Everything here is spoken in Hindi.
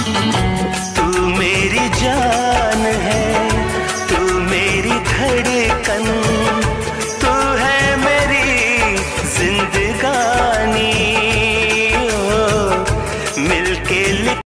तू मेरी जान है, तू मेरी धड़कन, तू है मेरी जिंदगानी। ओ मिलके